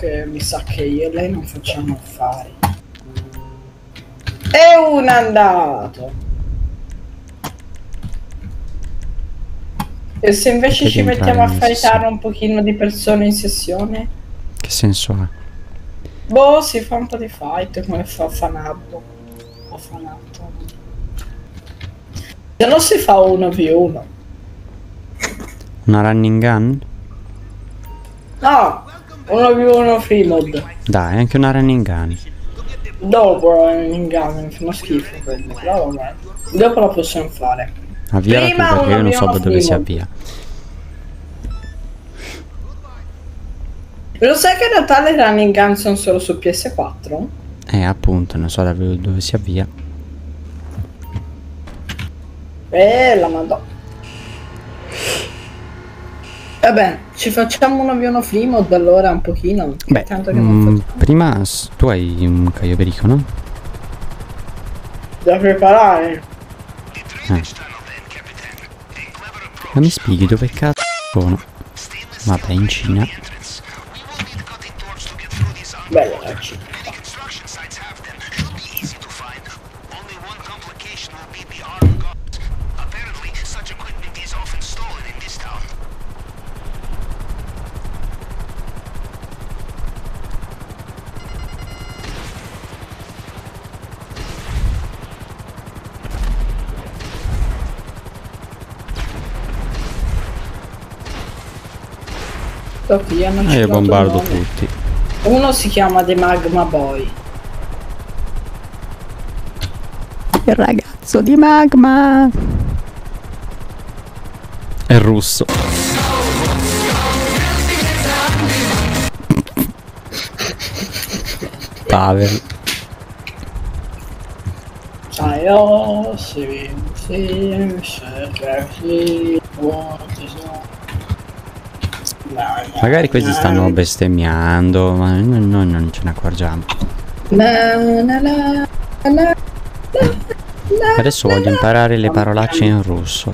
che mi sa che io e lei non facciamo affari. E un andato. E se invece ci mettiamo a fightare un pochino di persone in sessione? Che senso ha? Boh, si fa un po' di fight come fa Fanato. O Fanato. Se no si fa 1v1. Una running gun? No, 1v1 free mod. Dai, anche una running gun. Dopo in gun, mi fanno schifo quelli, però vabbè. Dopo la possiamo fare. Avviala tu perché io non so da dove si avvia. Lo sai che in realtà le running gun sono solo su PS4? Appunto, non so da dove si avvia. La mandò. Vabbè, ci facciamo un avvione free mod allora un pochino. Beh, tanto che non prima tu hai un Caio Perico, no? da preparare. Ma mi spieghi dove cazzo sono? Vabbè, in Cina. Bella la Cina. Io bombardo tutti. Uno si chiama The Magma Boy. Il ragazzo di Magma. È russo. Pavel. Magari questi stanno bestemmiando, ma noi non ce ne accorgiamo. Adesso voglio imparare le parolacce in russo.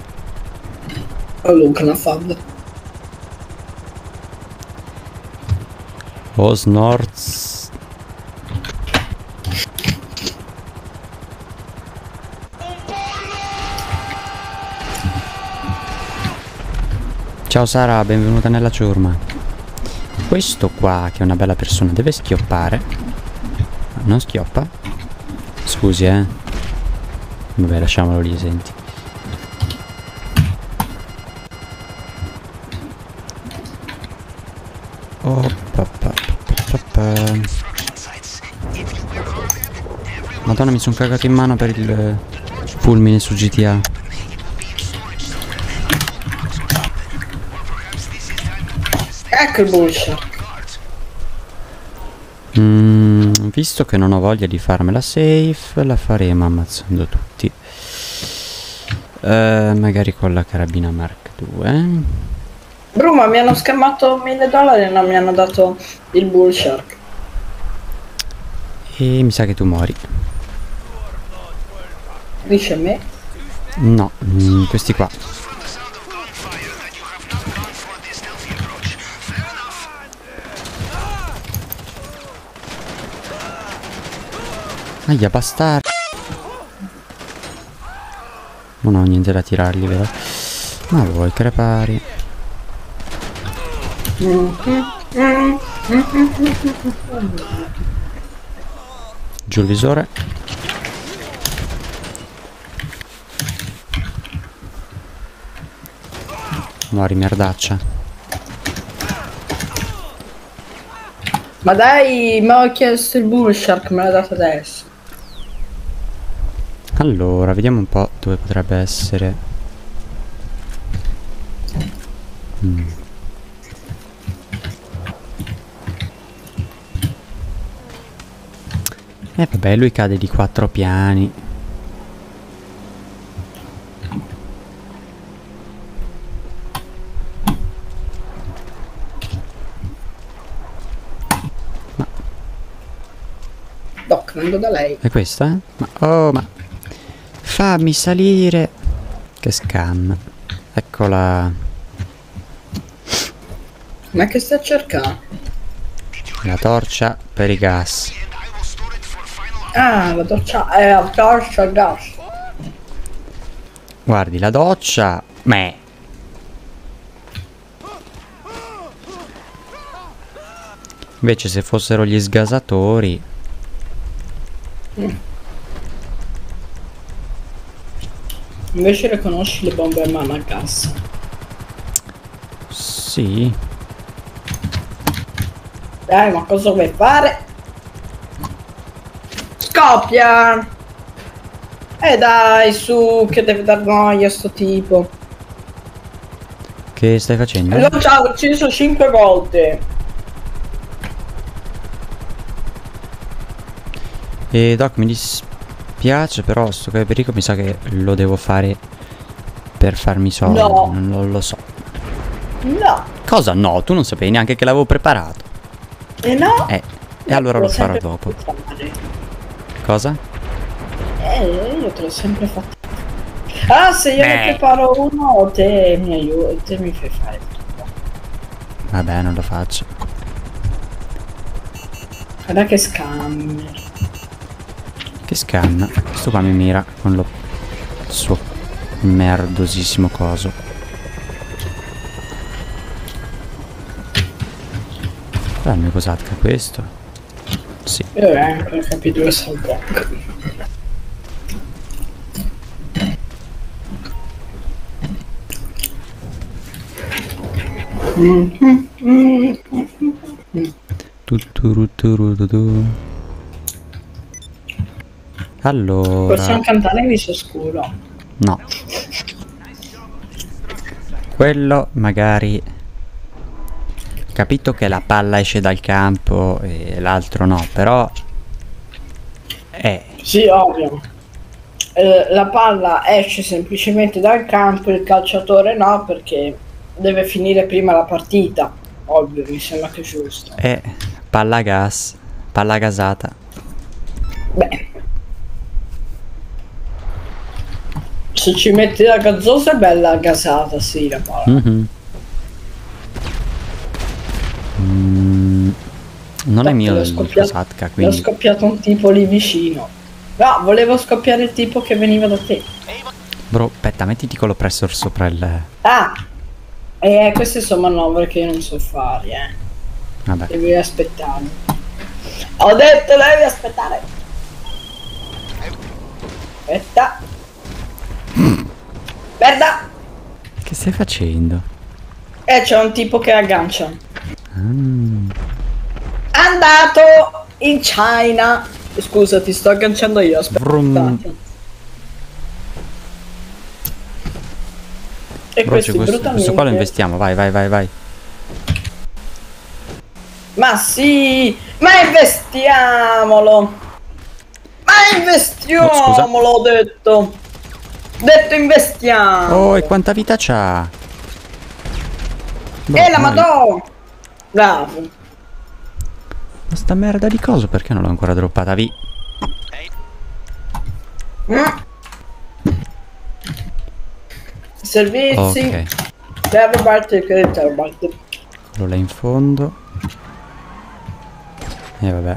Osnorz. Ciao Sara, benvenuta nella ciurma. Questo qua, che è una bella persona, deve schioppare. Non schioppa? Scusi, Vabbè, lasciamolo lì, senti. Oh, Madonna, mi sono cagato in mano per il fulmine su GTA. Ecco il bullshit. Visto che non ho voglia di farmela safe, la faremo ammazzando tutti. Magari con la carabina Mark II. Bruma, mi hanno scammato $1000 e non mi hanno dato il bull shark. E mi sa che tu muori. Dice a me? No, questi qua. Aia, bastardi. Non ho niente da tirargli, vero? Ma vuoi crepari? Giù il visore. Muori, merdaccia. Ma dai, mi ho chiesto il bull shark, me l'ha dato adesso. Allora, vediamo un po' dove potrebbe essere. Vabbè, lui cade di 4 piani. Ma Doc, vengo da lei. è questa? Ma fammi salire. Che scam. Eccola. Ma che sta cercando? La torcia per i gas. Ah, la torcia a gas. Guardi, la doccia. Meh. Invece se fossero gli sgasatori. Invece le conosci le bombe a mano a gas? Sì. Dai, ma cosa vuoi fare? Scoppia! Dai, su, che deve dar noia sto tipo. Che stai facendo? L'ho già ucciso 5 volte. E Doc, mi dispiace, però sto Caperico mi sa che lo devo fare per farmi soldi. No. Non lo so. No. Cosa no? Tu non sapevi neanche che l'avevo preparato. No. E allora lo farò dopo. Cosa? Io te l'ho sempre fatto. Ah, se io ne preparo uno, te mi aiuti, te mi fai fare tutto. Vabbè, non lo faccio. Guarda che scammer. Che scanna. Questo qua mi mira con lo suo merdosissimo coso. Però il mio cos'altro questo? Sì. Io neanche ho capito che sta un po'. Allora. Possiamo cantare in viso scuro? No. Quello magari. Capito che la palla esce dal campo e l'altro no, però. Sì, ovvio. La palla esce semplicemente dal campo, il calciatore no, perché deve finire prima la partita. Ovvio, mi sembra che è giusto. Palla gas. Palla gasata. Beh. Se ci metti la gazzosa è bella gasata, sì, la palla. Non è mio il Satka, quindi. Ho scoppiato un tipo lì vicino. No, volevo scoppiare il tipo che veniva da te. Bro, aspetta, mettiti con l'oppressor sopra il. Ah! Queste sono manovre che io non so fare, Vabbè. Devi aspettare. Ho detto devi aspettare. Aspetta. Merda! Che stai facendo? C'è un tipo che aggancia. Andato in China. Scusa, ti sto agganciando io, aspetta. E questo qua lo investiamo, vai. Ma sì, ma investiamolo. Ma investiamolo, ho detto. Detto investiamo. Oh, e quanta vita c'ha? La madò. Bravo. Ma sta merda di coso perché non l'ho ancora droppata via? Servizi. Ok. Deve parte quello là in fondo. E vabbè.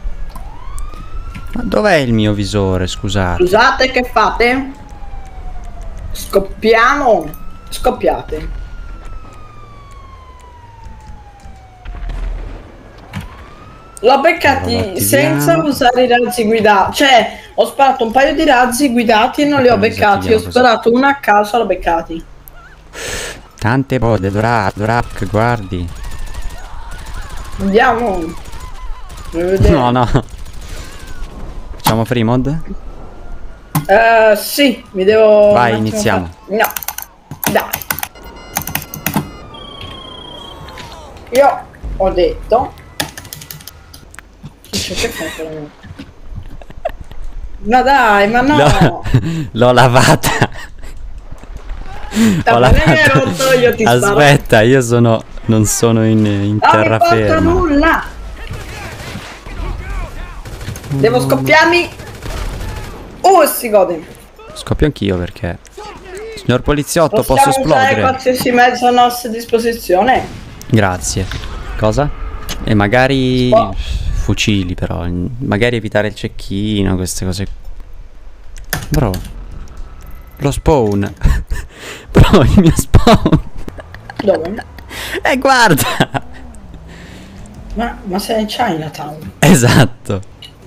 Ma dov'è il mio visore, scusate? Scusate, che fate? Scoppiamo. Scoppiate. L'ho beccati senza usare i razzi guidati. Cioè, ho sparato un paio di razzi guidati e non li ho beccati. Ho sparato uno a caso e l'ho beccati. Tante bode, Drak, guardi. Andiamo. No. Facciamo free mod? Sì, mi devo... Vai, iniziamo. No. Dai. Io ho detto... Che fai per me? Ma dai, ma no! L'ho lavata. Io ti aspetta, io sono... non sono in terraferma. Non mi nulla! Devo scoppiarmi! Si gode! Scoppio anch'io perché... Signor poliziotto, posso esplodere? Usare qualsiasi mezzo a nostra disposizione? Grazie. Cosa? E magari Boh. fucili però, magari evitare il cecchino, queste cose. Bro, lo spawn. Bro, il mio spawn. Dove? Guarda. Ma sei in Chinatown? Esatto.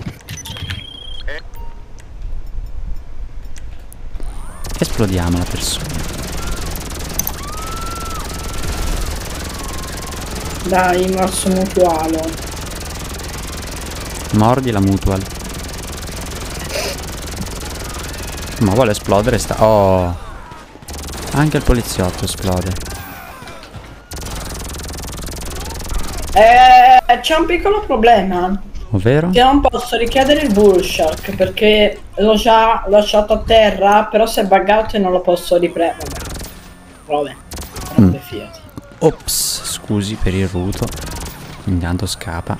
Esplodiamo la persona. Dai, morso mutualo. Mordi la mutual. Ma vuole esplodere sta... Oh. Anche il poliziotto esplode. C'è un piccolo problema. Ovvero? Che non posso richiedere il Bullshark perché l'ho già lasciato a terra, però si è buggato e non lo posso riprendere. Vabbè, fiati. Ops, scusi per il ruto. Intanto scapa.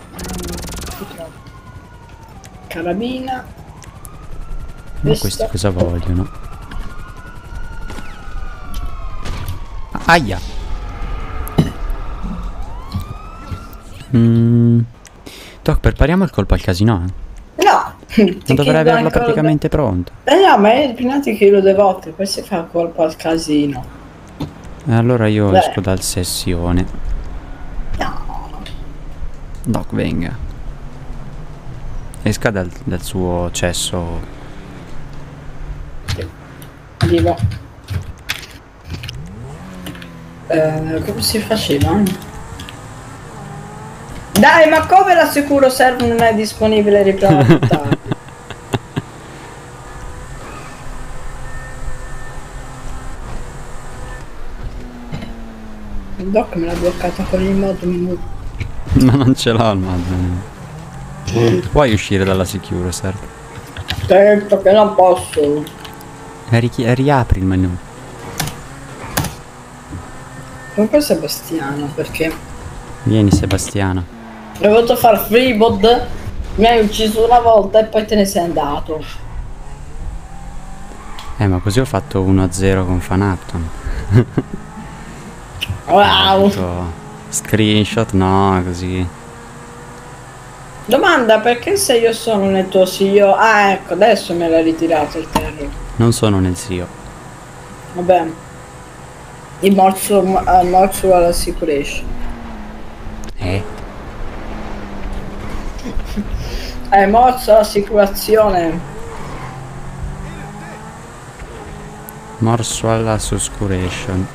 Carabina. Ma questi cosa vogliono? Aia! Doc, prepariamo il colpo al casino, No! Non dovrei averlo praticamente pronto. No, ma è impinati che lo devote, poi si fa colpo al casino. E allora io Beh. esco dal sessione. No. Doc, venga. Esca dal suo cesso. Arrivo. Come si faceva? Dai, ma come l'assicuro serve non è disponibile riprendere? Il doc me l'ha bloccata con il mod. Ma non ce l'ho al mod. Puoi uscire dalla secure, serve. Certo che non posso. Riapri il menu. Comunque Sebastiano, perché Vieni, Sebastiano. ho voluto far freebot, mi hai ucciso una volta e poi te ne sei andato. Ma così ho fatto 1-0 con Fanapton. Wow. Screenshot, no, così. Domanda, perché se io sono nel tuo CEO? Ah, ecco, adesso me l'ha ritirato il terror. Non sono nel SEO. Vabbè. Il morso alla sicurezza. Morso all'assicurazione. Morso alla suscuration.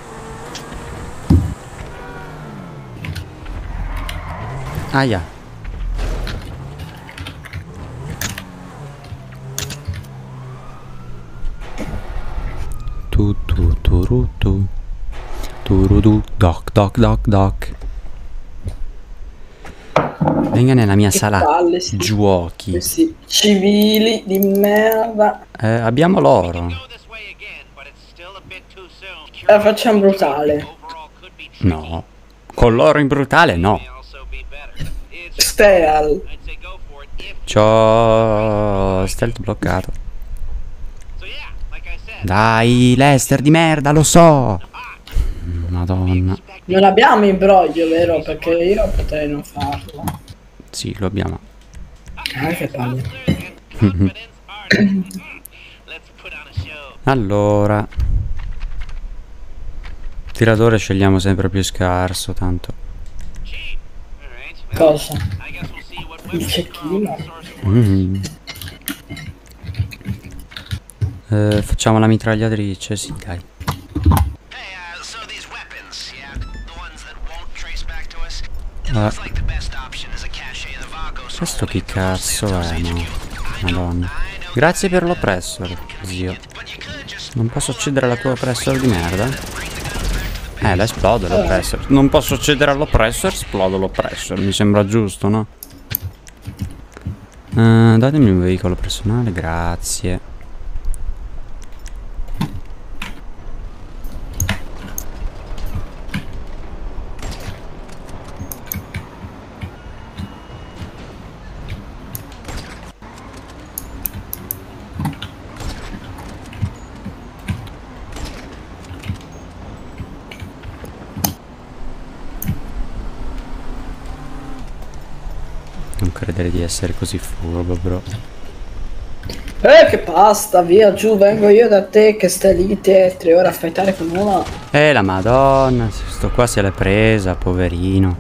Aia. Tu. Turudu. Doc. Venga nella mia sala palle, sì. giochi. Questi civili di merda. Abbiamo l'oro. La facciamo brutale. No. Con l'oro in brutale no. Steal. C'ho stealth bloccato. Dai, Lester di merda, lo so. Madonna. Non abbiamo imbroglio, vero? Perché io potrei non farlo. Sì, lo abbiamo. Che palle. Allora. Tiratore scegliamo sempre più scarso, tanto. Cosa? Il cecchino. Facciamo la mitragliatrice, sì, dai. Questo che cazzo è, no? Madonna. Grazie per l'oppressor, zio. Non posso accedere alla tua oppressor di merda? La esplodo l'oppressor. Non posso accedere all'oppressor, esplodo l'oppressor. Mi sembra giusto, no? Datemi un veicolo personale, grazie. Non credere di essere così furbo, bro. Che pasta, via giù, vengo io da te che stai lì te 3 ore a aspettare con una. La madonna, sto qua se l'è presa, poverino.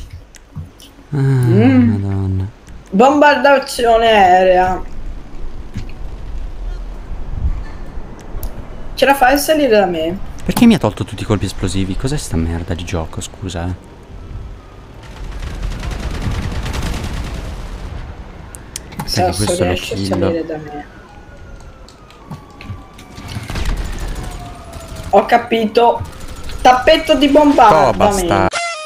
Madonna. Bombardazione aerea. Ce la fai a salire da me? Perché mi ha tolto tutti i colpi esplosivi? Cos'è sta merda di gioco, scusa, Se questo lo riesci a killo. salire da me. Ho capito. Tappetto di Oh, bombardamento. basta.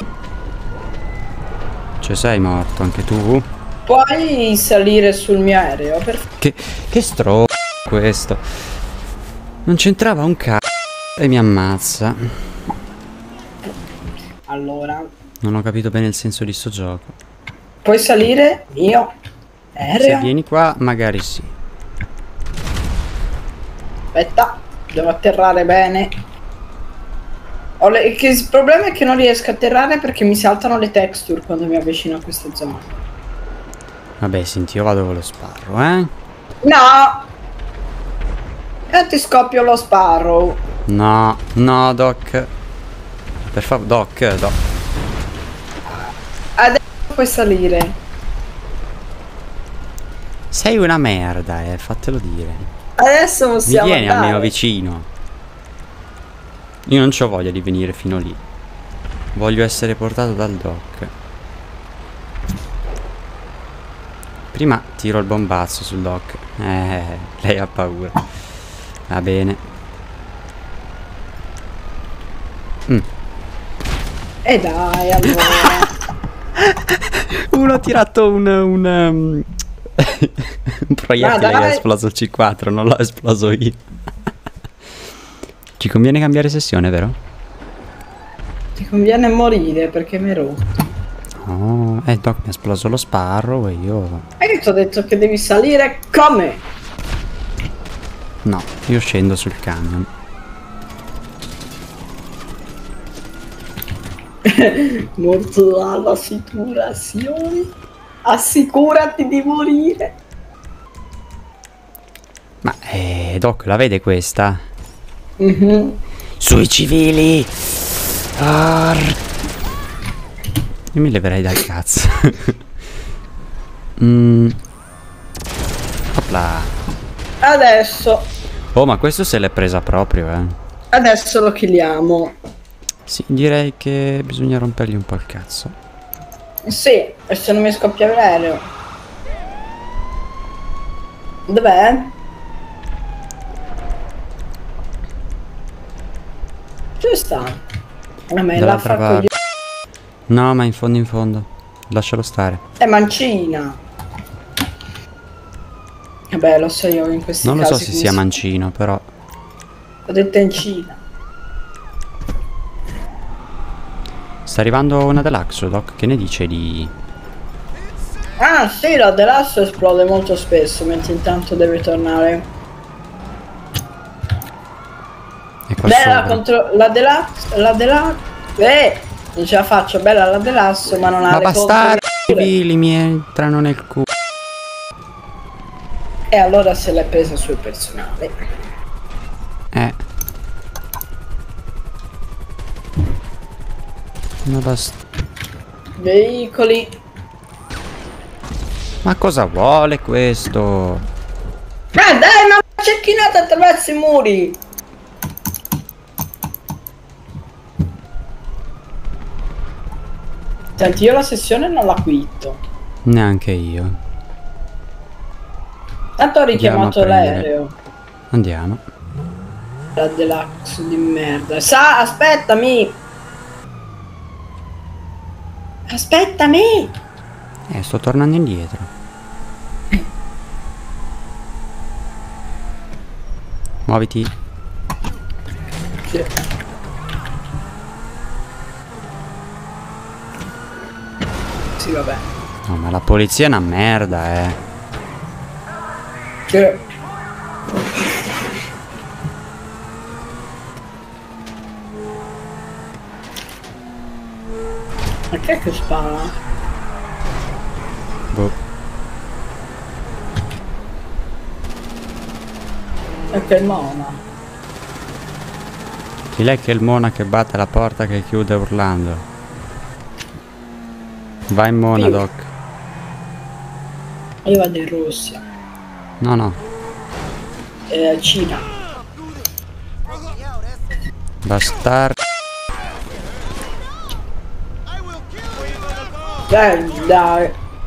Cioè sei morto anche tu? Puoi salire sul mio aereo? Che stro questo. Non c'entrava un c***o e mi ammazza. Allora. Non ho capito bene il senso di sto gioco. Puoi salire? Io? Aereo? Se vieni qua magari sì. Aspetta, devo atterrare bene. Il problema è che non riesco a atterrare perché mi saltano le texture quando mi avvicino a queste zone. Vabbè, senti, io vado con lo sparro, eh? No! E ti scoppio lo sparrow. No, no, Doc. Per favore, Doc. Adesso puoi salire. Sei una merda, fatelo dire. Adesso Mi possiamo vieni andare. almeno vicino. Io non c'ho voglia di venire fino lì. Voglio essere portato dal Doc. Prima tiro il bombazzo sul Doc. Lei ha paura. Va bene. E dai, allora. Uno ha tirato un proiettile che ha esploso il C4, non l'ho esploso io. Ci conviene cambiare sessione, vero? Ti conviene morire perché mi hai rotto. Oh, Doc mi ha esploso lo sparro e io... E io ti ho detto che devi salire come? No, io scendo sul camion. Morto dall'assicurazione. Assicurati di morire. Ma, Doc, la vede questa? Mhm. Sui civili! Io mi leverei dal cazzo. Opla. Adesso. Oh, ma questo se l'è presa proprio, Adesso lo killiamo. Sì, direi che bisogna rompergli un po' il cazzo. Sì, e se non mi scoppia l'aereo. Dov'è? Dove sta? A me la Dall'altra fa parte. coglione. No, ma in fondo. Lascialo stare. È mancina. Vabbè, lo so io in questi Non lo casi. so se sia mancino, però. Ho detto in Cina. Sta arrivando una deluxe, Doc. Che ne dice di... Ah sì, la Deluxe esplode molto spesso, mentre intanto deve tornare. È qua Bella sopra. contro la Deluxe. Non ce la faccio, bella la Deluxe, ma non ha Ma le bastardi contro. civili mi entrano nel culo. E allora se l'è presa sul personale. Ma basta. Veicoli. Ma cosa vuole questo? Ah dai, ma cecchinata attraverso i muri. Senti, io la sessione non la quitto. Neanche io. Tanto ho richiamato Andiamo a prendere. l'aereo. Andiamo. La Deluxe di merda. Aspettami. Aspettami. Sto tornando indietro. Muoviti. Sì. Sì, vabbè. No, ma la polizia è una merda, Sì. Ma che spara? Boh. E che mona. Chi è che è il mona che batte la porta che chiude urlando? Vai in mona, Doc. Io vado in Russia. No, no. Cina. Bastardo. Dai.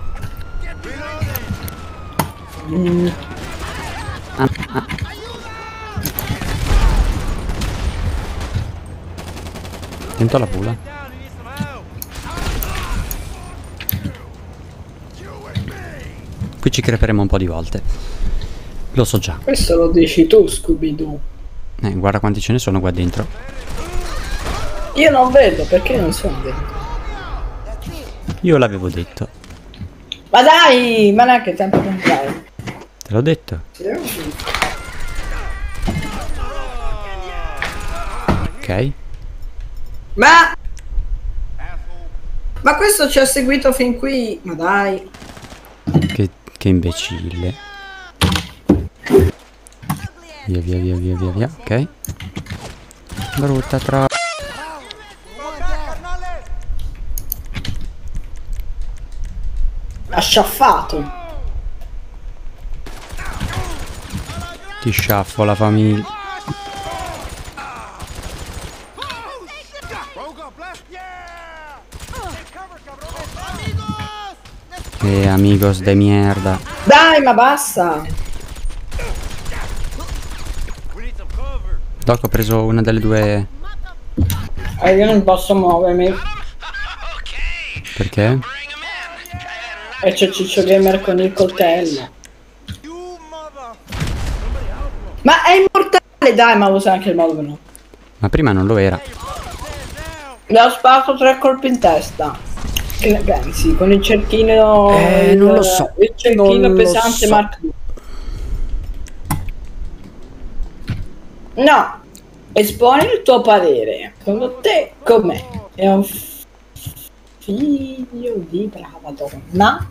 Sento la pula. Qui ci creperemo un po' di volte. Lo so già. Questo lo dici tu, Scooby-Doo. Guarda quanti ce ne sono qua dentro. Io non vedo, perché non sono dentro. Io l'avevo detto. Ma dai, ma neanche tempo contrario. Te l'ho detto. Ok. Ma questo ci ha seguito fin qui. Ma dai. Che imbecille. Via via via via via via. Ok. Brutta troppo. Ha sciaffato. Ti sciaffo la famiglia. Amigos de mierda. Dai, ma basta. Doc, ho preso una delle due. Io non posso muovermi. Perché? E c'è Ciccio Gamer con il coltello. Ma è immortale, dai, ma usa anche il modo no. Ma prima non lo era. Le ho sparato 3 colpi in testa. Che ne pensi? Con il cerchino... non lo so. Il cerchino Non pesante lo so. Mark II. No. Esponi il tuo parere. Secondo te com'è? È un figlio di brava donna?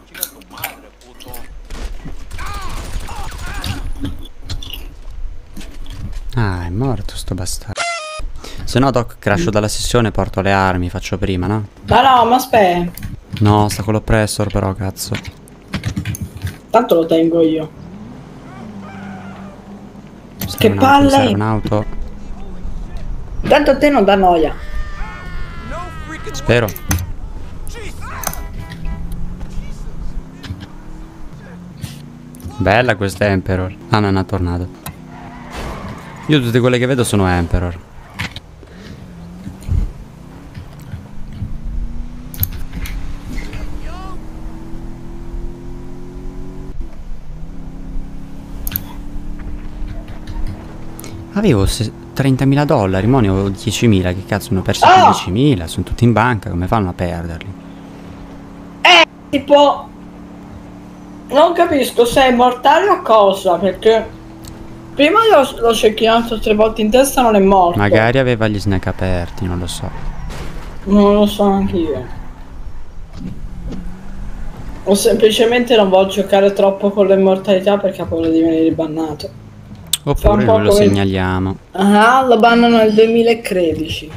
Ah, è morto sto bastardo. Se no, Doc, crasho dalla sessione, porto le armi, faccio prima, no? Ma no, ma aspetta. No, sta con l'oppressor però, cazzo. Tanto lo tengo io. Che Mi serve palle! un'auto. Tanto a te non dà noia. Spero. Bella questa Emperor. Ah, no, è una tornado. Io tutte quelle che vedo sono Emperor. Avevo 30.000 dollari, mo ne ho 10.000, che cazzo, ne ho persi 10.000, sono tutti in banca, come fanno a perderli? Tipo... Non capisco se è mortale o cosa, perché... Prima l'ho cecchinato 3 volte in testa, non è morto. Magari aveva gli snack aperti, non lo so. Non lo so anche io. O semplicemente non voglio giocare troppo con l'immortalità perché ha paura di venire bannato. Oppure noi lo segnaliamo. Ah, lo bannano nel 2013.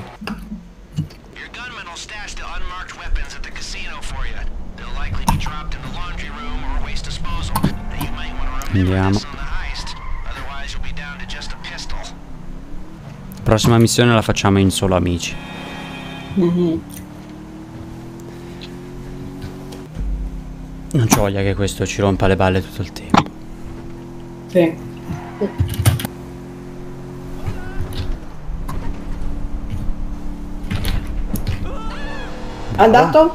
Andiamo. Prossima missione la facciamo in solo amici. Non c'ho voglia che questo ci rompa le balle tutto il tempo. Sì. Andato?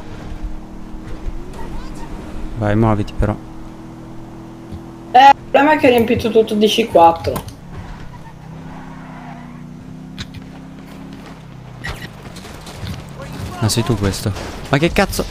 Vai, muoviti però. Il problema è che ha riempito tutto di C4. Ma sei tu questo? Ma che cazzo?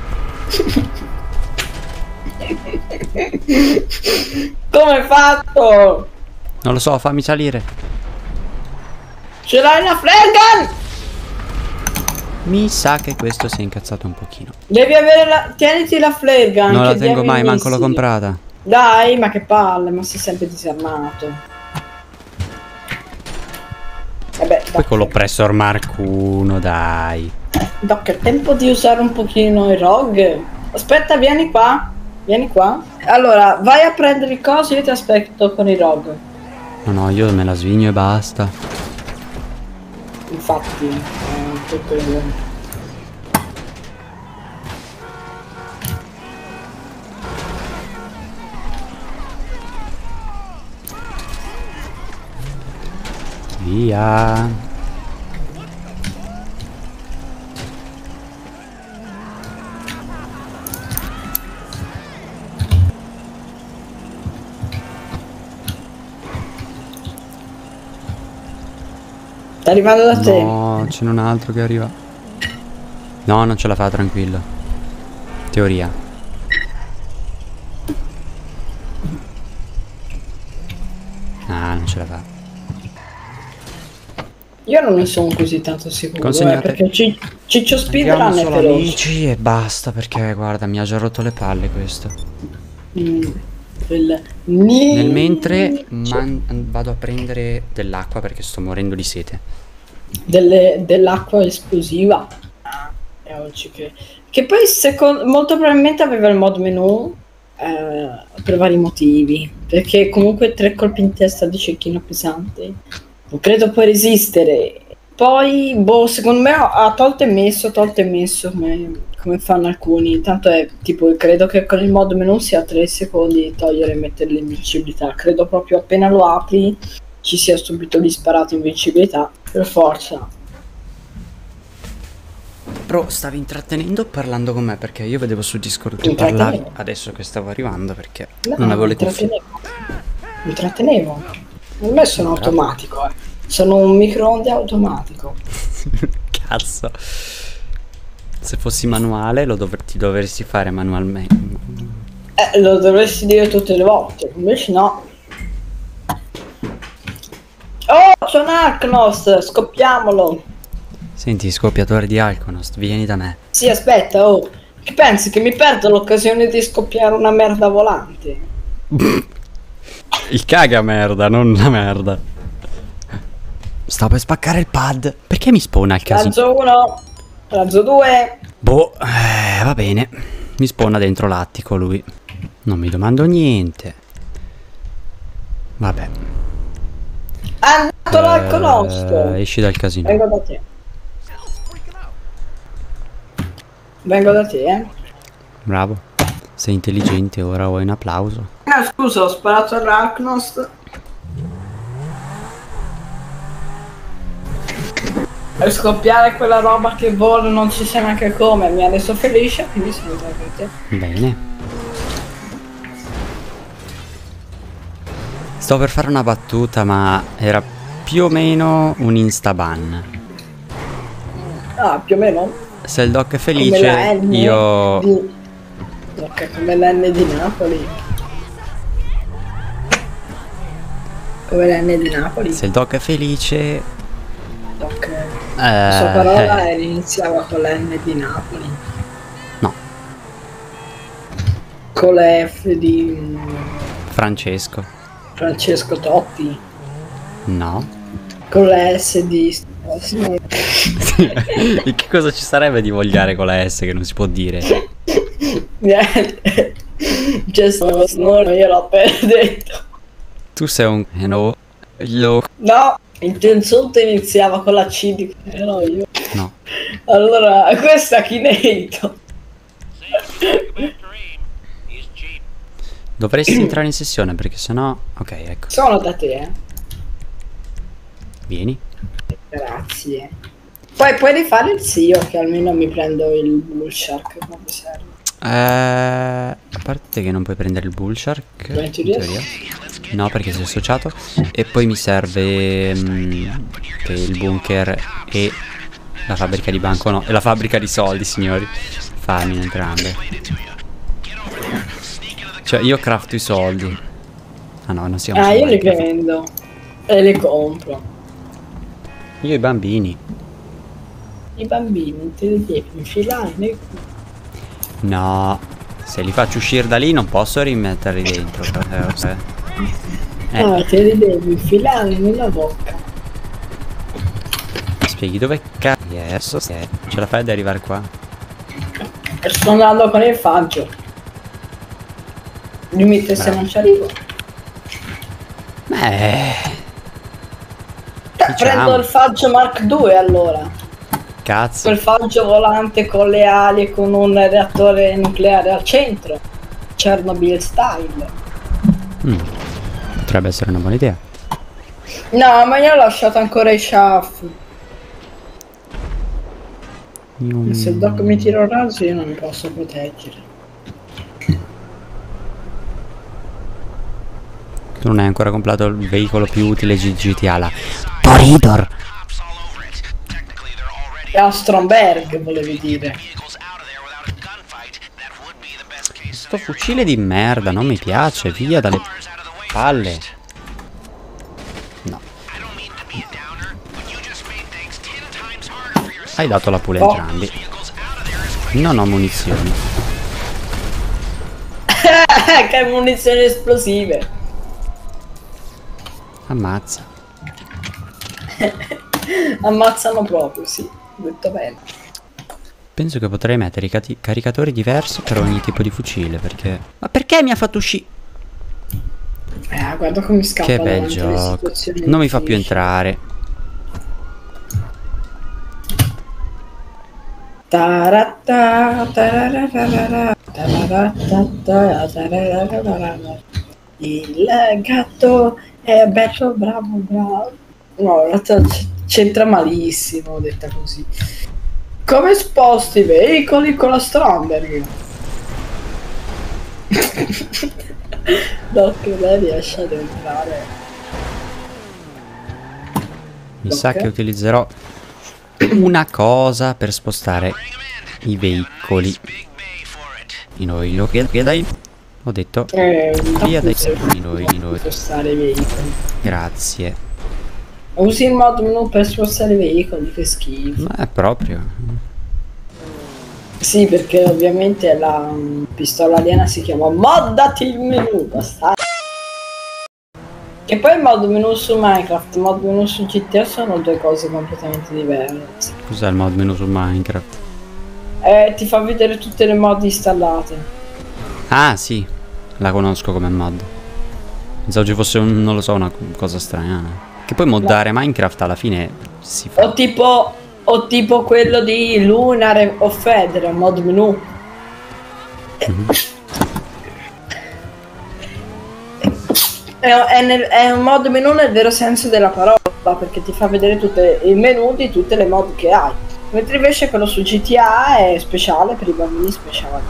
Come hai fatto? Non lo so, fammi salire. Ce l'hai una flare gun? Mi sa che questo si è incazzato un pochino. Devi avere la... Tieniti la flare gun. Non la tengo mai, manco l'ho comprata. Dai, ma che palle, ma sei sempre disarmato. Vabbè, Poi con l'oppressor Mark 1, dai. Doc, è tempo di usare un pochino i rogue. Aspetta, vieni qua. Vieni qua. Allora, vai a prendere i cosi, io ti aspetto con i rogue. No, io me la svigno e basta. Infatti, tutto Via. Sta arrivando da te. No, ce n'è un altro che arriva. No, non ce la fa, tranquillo. Teoria. Ah, non ce la fa. Io non ne sono così tanto sicuro, Consegnate. perché Ciccio Speedrun Andiamo è solo feroce. amici e basta, perché guarda, mi ha già rotto le palle questo. Nel mentre vado a prendere dell'acqua perché sto morendo di sete. Dell'acqua esplosiva. Oggi che poi molto probabilmente aveva il mod menu per vari motivi. Perché comunque 3 colpi in testa di cecchino pesante non credo puoi resistere. Poi, boh, secondo me ha tolto e messo come fanno alcuni. Tanto è tipo, credo che con il mod menu sia 3 secondi di togliere e mettere l'invincibilità. Credo proprio appena lo apri ci sia subito disparato invincibilità. Per forza. Bro, stavi intrattenendo o parlando con me? Perché io vedevo su Discord che parlavi adesso che stavo arrivando perché non avevo le cuffie. Mi trattenevo. Per me sono automatico, Sono un microonde automatico. Cazzo. Se fossi manuale ti dovresti fare manualmente. Lo dovresti dire tutte le volte, invece no. Oh, c'è un Arcnost, scoppiamolo. Senti, scoppiatore di Alconost, vieni da me. Sì, aspetta, oh. Che pensi che mi perdo l'occasione di scoppiare una merda volante? Il caga merda, non la merda. Sto per spaccare il pad. Perché mi spawna il caso? Razzo 1, razzo 2. Boh, va bene. Mi spawna dentro l'attico lui. Non mi domando niente. Vabbè. È andato l'Arcnost. Esci dal casino. Vengo da te. Vengo da te, Bravo. Sei intelligente, ora vuoi un applauso. Scusa, ho sparato all'Arcnost. Per scoppiare quella roba che vola non ci sa neanche come. Mi ha reso felice, quindi sono da te. Bene. Sto per fare una battuta, ma era più o meno un instaban. Ah, più o meno. Se il doc è felice, io... Ok, come l'N di Napoli. Come l'N di Napoli. Se il doc è felice... Ok. La sua parola iniziava con la N di Napoli. No. Con la F di... Francesco. Francesco Totti. No. Con la S di... E che cosa ci sarebbe di vogliare con la S che non si può dire? Niente. Io l'ho appena detto. Tu sei un... No. No, il tuo insulto iniziava con la C di... Ero io. No. Allora, questo è Kineito. Dovresti entrare in sessione perché sennò... Ok, ecco. Sono da te, Vieni. Grazie. Poi puoi rifare il zio che almeno mi prendo il Bull Shark quando serve. A parte che non puoi prendere il Bull Shark in teoria. No, perché sei associato. E poi mi serve che il bunker e la fabbrica di banco. No, e la fabbrica di soldi, signori. Farmi entrambe. Cioè io crafto i soldi. Ah no, non siamo... Ah, io li vendo e li compro. Io i bambini. i bambini te li devi infilare nel culo. No, se li faccio uscire da lì non posso rimetterli dentro. No, te li devi infilare nella bocca. Spieghi dove cazzo ce la fai ad arrivare qua? Sto andando con il faggio. Limite se non ci arrivo. Prendo il faggio Mark II allora. Cazzo. Quel faggio volante con le ali e con un reattore nucleare al centro. Chernobyl style. Potrebbe essere una buona idea. No, ma io ho lasciato ancora i sciaffi. Se il doc mi tira un razzo io non mi posso proteggere. Tu non hai ancora comprato il veicolo più utile GTA, la Toridor. A Stromberg volevi dire. Sto fucile di merda non mi piace, via dalle palle. No. Hai dato la pula a entrambi. Non ho munizioni. Che munizioni esplosive. Ammazza. Ammazzano proprio, sì. Detto bene. Penso che potrei mettere i caricatori diversi per ogni tipo di fucile, perché... Ma perché mi ha fatto uscire? Guarda come scappa. Che bel gioco. Non mi fa più entrare. Il gatto è bello, bravo. No, c'entra malissimo, detta così. Come sposti i veicoli con la Stromberg? Doc, lei riesce ad entrare. Mi sa che utilizzerò una cosa per spostare i veicoli. Noi lo che dai? Ho detto via dai noi. Spostare i veicoli. Grazie. Usi il mod menu per spostare i veicoli, che schifo. Ma è proprio. Sì, perché ovviamente la pistola aliena si chiama moddati il menu, basta. E poi il mod menu su Minecraft, il mod menu su GTA sono due cose completamente diverse. Cos'è il mod menu su Minecraft? Ti fa vedere tutte le mod installate. Ah sì, la conosco come mod. Pensavo ci fosse non lo so, una cosa strana. Che poi moddare Minecraft alla fine si fa. O tipo quello di Lunar o Fedra, mod menu. È un mod menu nel vero senso della parola, perché ti fa vedere il menu di tutte le mod che hai. Mentre invece quello su GTA è speciale per i bambini speciali.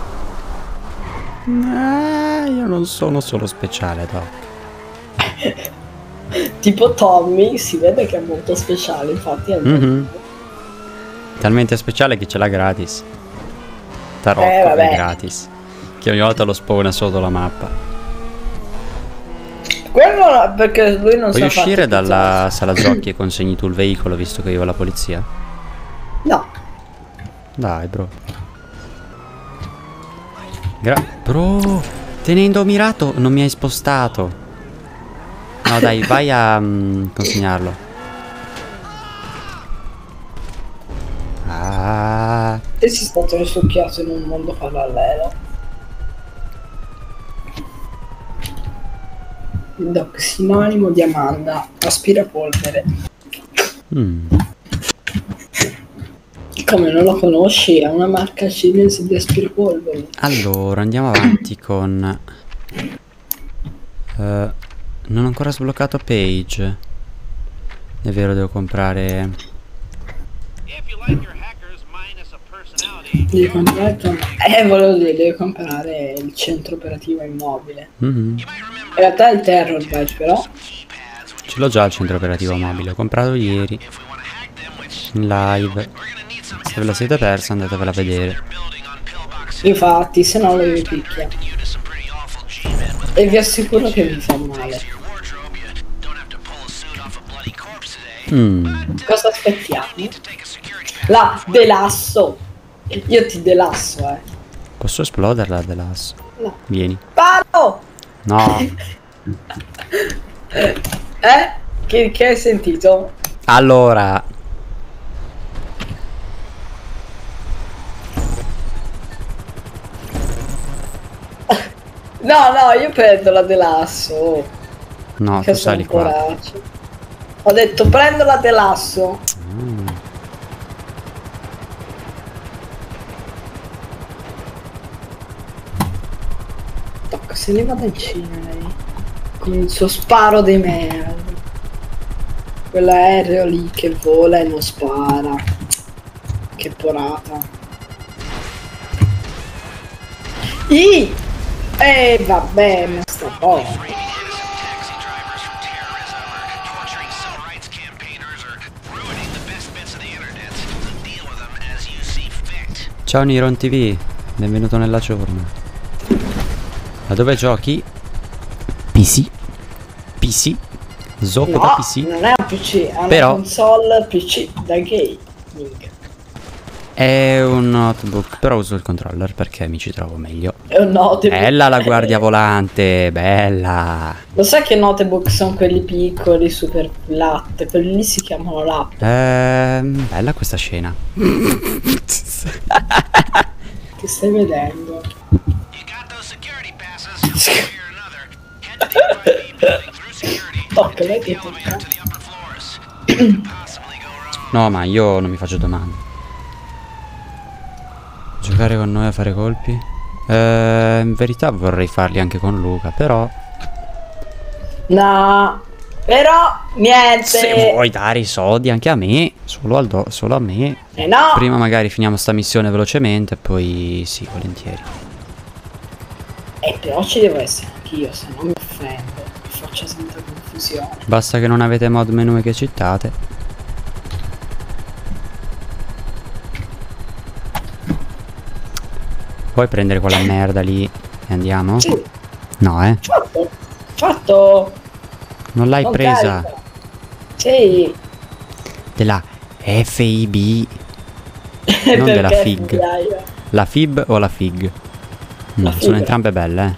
Io non sono solo speciale, Doc. Tipo Tommy, si vede che è molto speciale, infatti è talmente speciale che ce l'ha gratis. Tarocco è gratis. Che ogni volta lo spawna sotto la mappa. Quello no, perché lui non sa. Puoi uscire dalla sala giochi e consegni tu il veicolo visto che io ho la polizia? No. Dai bro. Bro, tenendo mirato non mi hai spostato. No dai, vai a consegnarlo. E si sta succhiato in un mondo parallelo. Doc, sinonimo di Amanda, aspirapolvere. Come non lo conosci? È una marca cinese di aspirapolvere. Allora, andiamo avanti con... non ho ancora sbloccato Page. È vero, devo comprare... Devi comprare... volevo dire, devi comprare il centro operativo immobile. In realtà è il Terrorbyte, però. Ce l'ho già il centro operativo mobile, l'ho comprato ieri. In live. Se ve la siete persa andatevela a vedere. Infatti, se no lo picchia. E vi assicuro che vi fa male. Cosa aspettiamo? La delasso. Io ti delasso, Posso esploderla dell'asso? No. Vieni. Palo! No. Che hai sentito? Allora. No, io prendo la delasso. No, Che tu sali qua. coraggio. Ho detto prendo la delasso. Tocca, se ne vada in Cina lei. Con il suo sparo di merda. Quell'aereo lì che vola e non spara. Che porata. Vabbè, ma sta buono. Ciao Niron TV, benvenuto nella ciurma. Ma dove giochi? PC? PC? Zocco da PC? Non è un PC, è una Però console PC da gaming. è un notebook, però uso il controller perché mi ci trovo meglio. È un notebook. Bella la guardia volante, bella. Lo sai che notebook sono quelli piccoli, super latte, quelli lì si chiamano latte. Bella questa scena. Che stai vedendo? Tocca, lei che tocca. No, ma io non mi faccio domande. Giocare con noi a fare colpi? In verità vorrei farli anche con Luca, però No, però niente. se vuoi dare i soldi anche a me, solo a me. No. Prima magari finiamo sta missione velocemente e poi sì, volentieri. Però ci devo essere anch'io, se no mi offendo. Mi faccio sempre confusione. Basta che non avete mod menu e che citate. Puoi prendere quella merda lì e andiamo? Sì. No, Fatto. non l'hai Non presa. carica. Sì. Della FIB, non della Perché FIG. FBI? La FIB o la FIG? La Sono fibra. entrambe belle,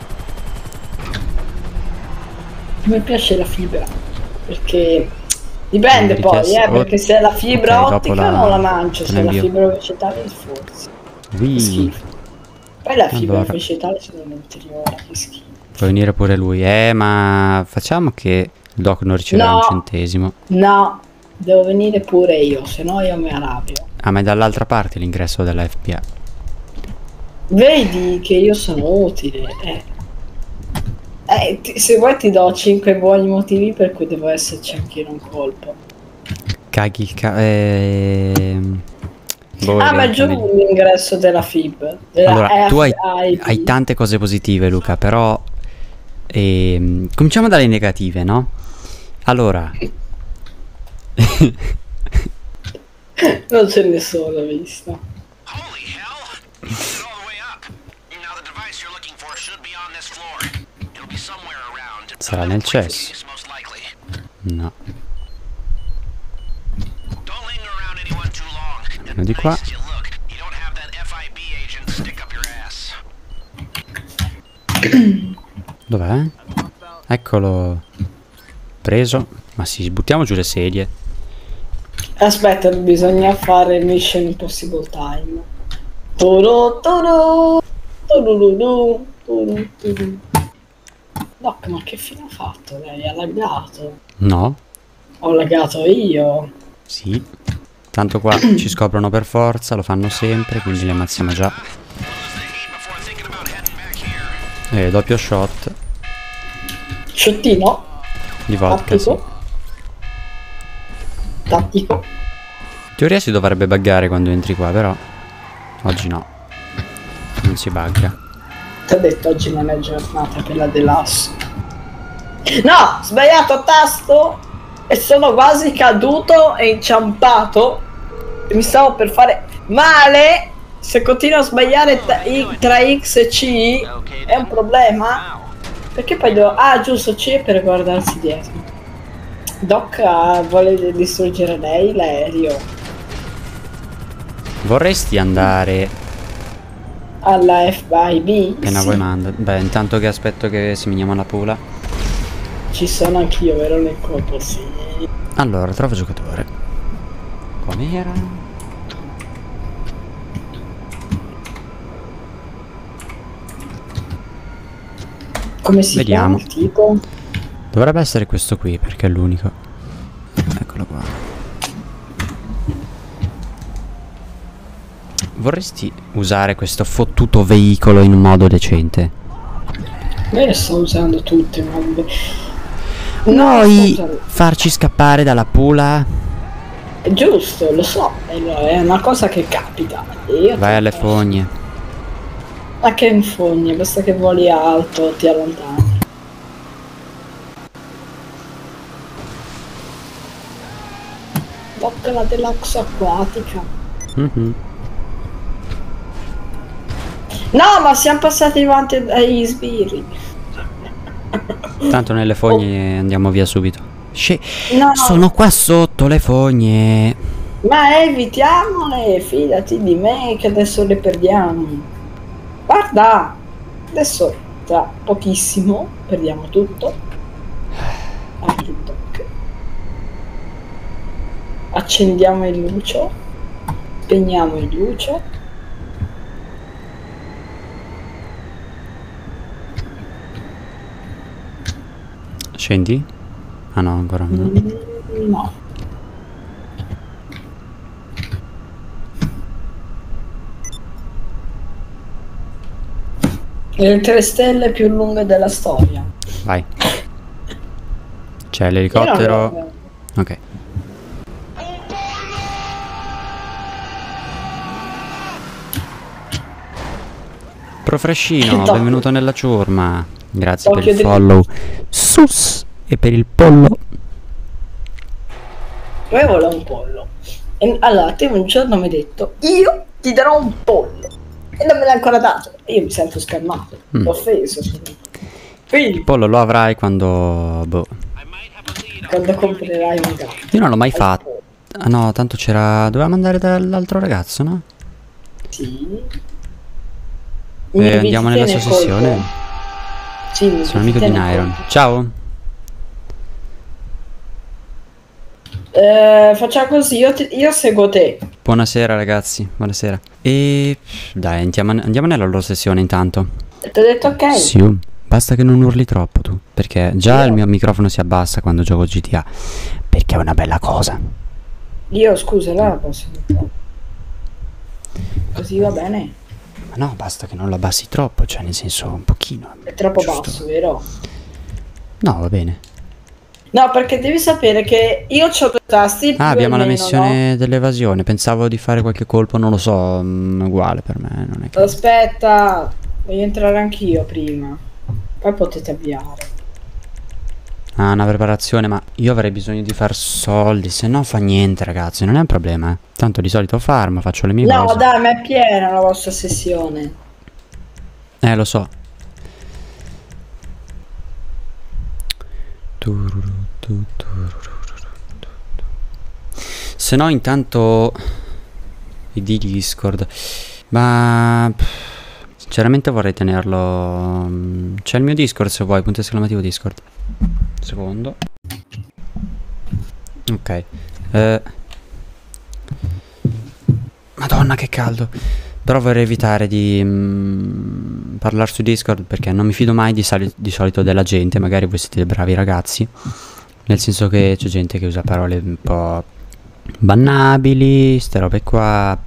Mi piace la fibra. Perché dipende Quindi poi, richiesto- perché se è la fibra ok, dopo ottica non la mangio, te se è la invio. fibra vegetale forse. Che Ui, schifo. Poi la fibra Allora. vegetale sono interiore, che schifo. può venire pure lui. Ma facciamo che il doc non riceverà No. un centesimo. No, devo venire pure io, se no io mi arrabbio. Ah, ma è dall'altra parte l'ingresso della FPA. Vedi che io sono utile. Se vuoi ti do 5 buoni motivi per cui devo esserci anche in un colpo. Caghi il boh, Ma è giù evidentemente. l'ingresso della FIB. Della Allora, tu FIB. hai tante cose positive, Luca, però cominciamo dalle negative, no? Allora, Non ce ne sono, visto. Holy hell! You did it all the way up. Now the device you're looking for should be on this floor. It'll be somewhere around. sarà nel cesso. Most likely. No. Don't linger around anyone too long. Meno di qua. Nice as you look, you don't have that FIB agent stick up your ass. Dov'è? Eccolo. Preso. Ma sì, buttiamo giù le sedie. Aspetta, bisogna fare Mission Impossible Time. Turu, turu, turururu, turu, turu. Doc, ma che fine ha fatto lei? Ha laggato? No? Ho laggato io. Sì. Tanto qua ci scoprono per forza, lo fanno sempre, quindi li ammazziamo già. Before thinking about heading back here. Doppio shot Sciottino? di vodka, sì. Tattico? Tattico? In teoria si dovrebbe buggare quando entri qua, però oggi no. Non si bugga. Ti ho detto oggi non è giornata per la delasso. No! Sbagliato tasto! E sono quasi caduto e inciampato. E mi stavo per fare male. Se continuo a sbagliare tra X e C è un problema. Perché poi devo... Ah, giusto, C è per guardarsi dietro. Doc vuole distruggere lei l'aereo. Vorresti andare? Alla FIB? Che ne vuoi manda? Beh, intanto che aspetto che seminiamo la pula. Ci sono anch'io, vero nel colpo, sì. Allora, trova giocatore. Com'era? Come si Vediamo. chiama il tipo? Dovrebbe essere questo qui perché è l'unico. Eccolo qua. Vorresti usare questo fottuto veicolo in modo decente? Me le sto usando tutte, ma... Vuoi farci scappare dalla pula? È giusto, lo so, è una cosa che capita. E io Vai alle fogne. Ma che infogne, basta che voli alto, ti allontani. Bocca la deluxe acquatica. Mhm. No, ma siamo passati davanti agli sbirri. Tanto nelle fogne andiamo via subito. No, Sono qua sotto le fogne. ma evitiamole, fidati di me che adesso le perdiamo. Guarda, adesso tra pochissimo perdiamo tutto. Accendiamo il lucio, spegniamo il lucio. Scendi? Ah no, ancora no. No. Le 3 stelle più lunghe della storia. Vai. C'è l'elicottero. Ok. Profrescino, benvenuto nella ciurma. Grazie per il follow. Sus! E per il pollo. Poi volevo un pollo. E allora te un giorno mi hai detto io ti darò un pollo. E non me l'hai ancora dato. E io mi sento scammato. L'ho offeso. Quindi, Il pollo lo avrai quando... boh. quando comprerai un gatto. Io non l'ho mai fatto. Ah no, tanto c'era... dovevamo andare dall'altro ragazzo, no? Sì. Andiamo nella sua sessione. Sì, sono amico di Nairon. Ciao. Facciamo così, io seguo te. Buonasera ragazzi, buonasera. E... dai, andiamo nella loro sessione intanto. Ti ho detto ok? Sì, basta che non urli troppo tu. Perché già il mio microfono si abbassa quando gioco GTA. Perché è una bella cosa. Io scusa, la posso dire. Così va bene. Ma no, basta che non lo abbassi troppo, cioè nel senso un pochino. È troppo giusto. basso, vero? No, va bene. No, perché devi sapere che io ho 2 tasti. Ah, abbiamo la meno, missione no? dell'evasione. Pensavo di fare qualche colpo, non lo so. Uguale per me, non è che... Aspetta, voglio entrare anch'io prima. Poi potete avviare. Ah, una preparazione, ma io avrei bisogno di far soldi. Se no fa niente, ragazzi, non è un problema, eh. Tanto di solito farmo, faccio le mie cose. No, dai, ma è piena la vostra sessione. Lo so. Se no intanto di Discord. Ma sinceramente vorrei tenerlo. C'è il mio Discord se vuoi, punto esclamativo Discord. Secondo. Ok. Madonna che caldo. Però vorrei evitare di parlare su Discord perché non mi fido mai di solito della gente. Magari voi siete bravi ragazzi. Nel senso che c'è gente che usa parole un po' bannabili, ste robe qua.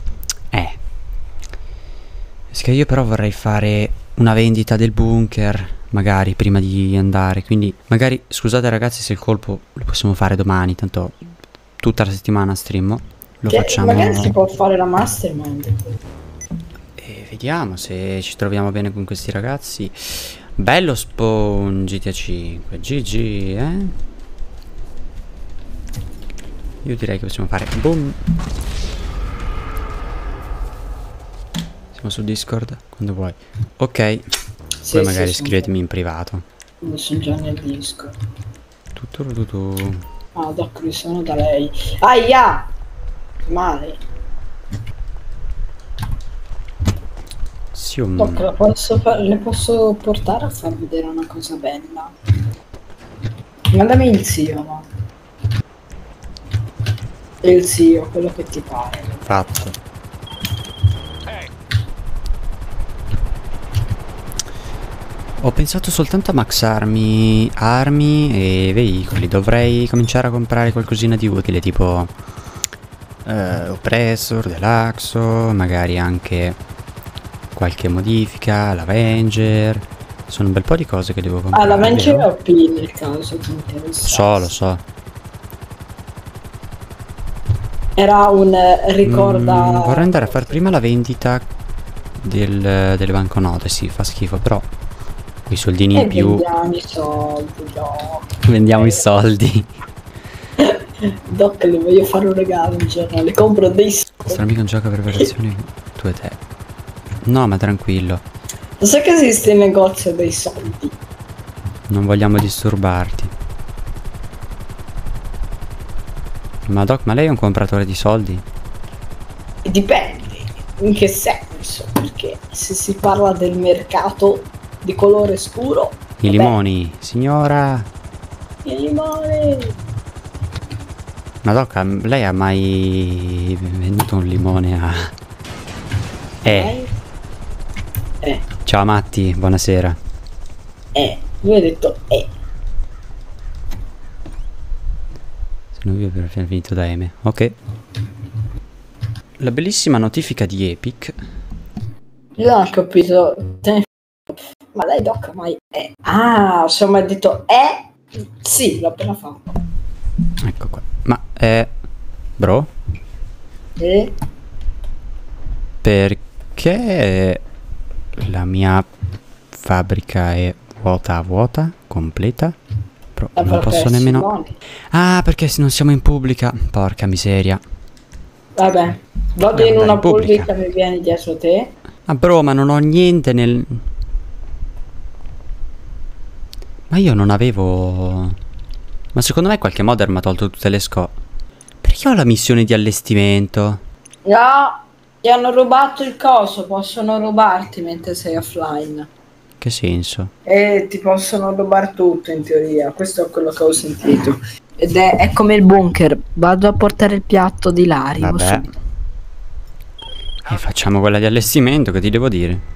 Perché io però vorrei fare una vendita del bunker, magari prima di andare. Quindi magari, scusate ragazzi se il colpo lo possiamo fare domani. Tanto tutta la settimana streamo. Lo facciamo. Magari si può fare la mastermind. E vediamo se ci troviamo bene con questi ragazzi. Bello spawn GTA 5. GG, eh? Io direi che possiamo fare boom. Siamo su Discord quando vuoi. Ok. Sì, Poi magari sì, scrivetemi in privato. Io sono già nel Discord. Tu. Ah, Doc, sono da lei. Aia! Male. Sium. Doc, le posso portare a far vedere una cosa bella. Mandami il zio, no? Il zio, quello che ti pare. Fatto. Ho pensato soltanto a maxarmi armi e veicoli. Dovrei cominciare a comprare qualcosina di utile, tipo Oppressor, Deluxo, magari anche qualche modifica, l'Avenger. Sono un bel po' di cose che devo comprare. Ah, l'Avenger vero? è OP nel caso ti interessa. Lo so. Era un ricorda... Vorrei andare a fare prima la vendita delle banconote. Sì, fa schifo, però quei soldini E in più. vendiamo i soldi, Doc. Vendiamo i soldi. Doc, le voglio fare un regalo un giorno, le compro dei soldi. Sarà mica un gioco per versioni tu e te. No, ma tranquillo. Lo sai che esiste il negozio dei soldi? Non vogliamo disturbarti. Ma Doc, ma lei è un compratore di soldi? Dipende, in che senso? Perché se si parla del mercato di colore scuro... I vabbè, limoni, signora. i limoni! Ma Doc, lei ha mai venduto un limone a... Ciao Matti, buonasera. Lui ha detto Sono io per aver finito da M. Ok. La bellissima notifica di Epic. Io non ho capito. Ma lei Doc mai Ah, insomma ha detto sì, l'ho appena fatto. Ecco qua. Ma bro? Perché la mia fabbrica è vuota, completa? Non posso nemmeno... Simone. Ah, perché non siamo in pubblica. Porca miseria. Vabbè, vado in una pubblica, mi vieni dietro te. Ah bro, ma non ho niente nel... Ma io non avevo... Ma secondo me qualche modder mi ha tolto tutte le Perché ho la missione di allestimento? No, ti hanno rubato il coso, possono rubarti mentre sei offline. Che senso? E ti possono rubare tutto in teoria, questo è quello che ho sentito. Ed è come il bunker, vado a portare il piatto di Lari. Vabbè. E facciamo quella di allestimento, che ti devo dire?